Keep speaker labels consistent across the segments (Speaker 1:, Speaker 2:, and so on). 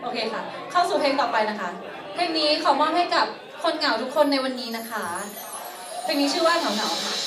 Speaker 1: โอเคค่ะเข้าสู่เพลงต่อไปนะคะเพลงนี้ขอมอบให้กับคนเหงาทุกคนในวันนี้นะคะเพลงนี้ชื่อว่าเหงาๆค่ะ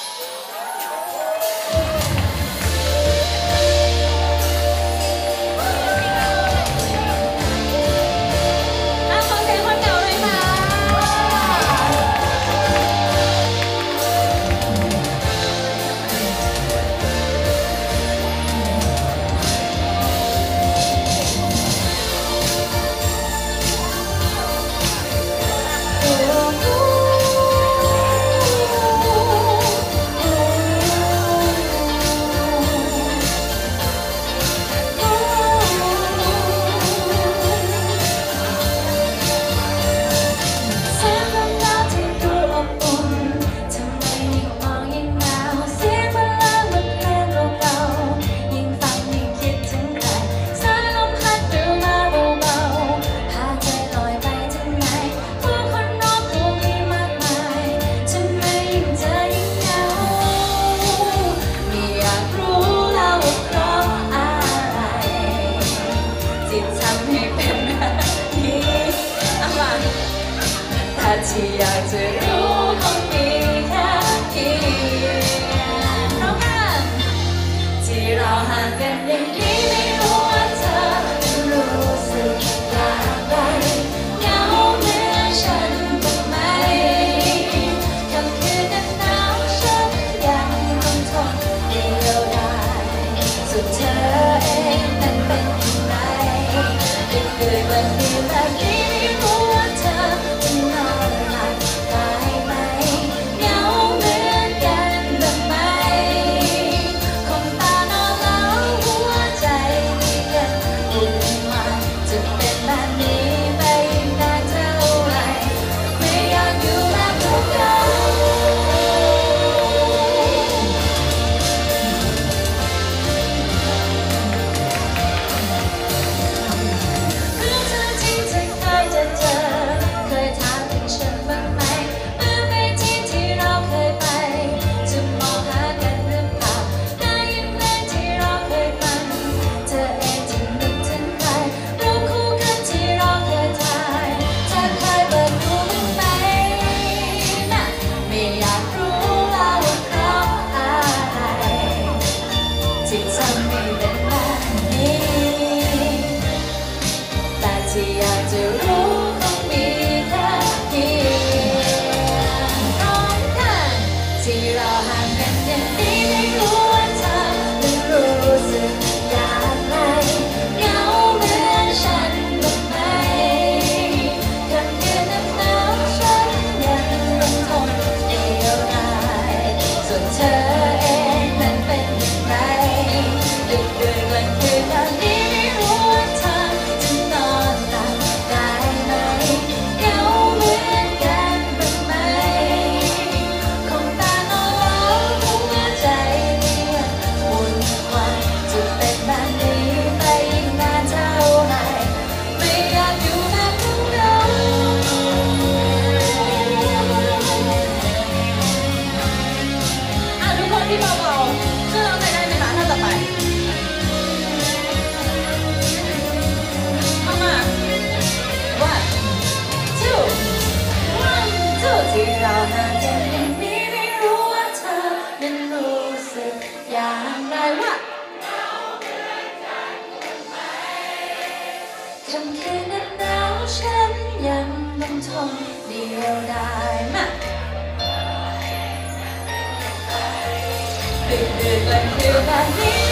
Speaker 2: ที่อยากจะรู้คงมีแค่เพียงเรากันที่เราห่างกันอย่างนี้ไม่รู้ว่าเธอรู้สึกอย่างไรเหงาเหมือนฉันบ้างไหมค่ำคืนนั้นหนาวฉันยังต้องทนเดียวดายส่วนเธอเองนั้นเป็นอย่างไรดึกดื่นวันนี้แบบนี้ไม่รู้ว่าเธอจะนอนหลับได้ไหมเหงาเหมือนกันบ้างไหมคงตานอนแล้วหัวใจที่ยังวุ่นวายจะเป็นแบบนี้ไปอีกนานเท่าไหร่ไม่อยากอยู่แบบเก่าเรื่องเธอที่เธอเคยจะเจอเคยถามถึงฉันบ้างไหมเมื่อไปที่เราเคยไปจะมองหากันหรือเปล่าได้ยินเพลงที่เราเคยฟังเธอเองจะนึกถึงใครรูปคู่กันที่เราเคยถ่ายเธอเคยเปิดดูบ้างไหมน่ะไม่อยากรู้แล้วว่าเพราะอะไรที่ทำให้เป็นแบบนี้ แต่ที่อยากจะรู้คงมีแค่เพียงตรงกันที่เราห่างกันอย่างนี้ไม่รู้ว่าเธอนั้นรู้สึกอย่างไรเหงาเหมือนฉันบ้างไหมค่ำคืนนั้นหนาวฉันยังต้องทนเดียวดายส่วนเธอเองนั้นเป็นอย่างไรดึกดื่นวันคืนแบบนี้ไม่รู้ว่าเธอจะนอนหลับได้ไหมเหงาเหมือนกันบ้างไหมคงตานอนแล้วหัวใจที่ยังวุ่นวายจะเป็นแบบนี้ไปอีกนานเท่าไหร่ไม่อยากอยู่แบบเดิม
Speaker 1: ทุกคนที่เบาๆช่วยร้องหน่อยได้ไหมคะท่าต่อไปเข้ามา one two
Speaker 2: one two ที่เราห่างกันอย่างนี้ไม่รู้ว่าเธอนั้นรู้สึกอย่างไรว่าค่ำคืนนั้นหนาวฉันยังต้องทนเดียวดายมาดึกดื่นวันคืนแบบนี้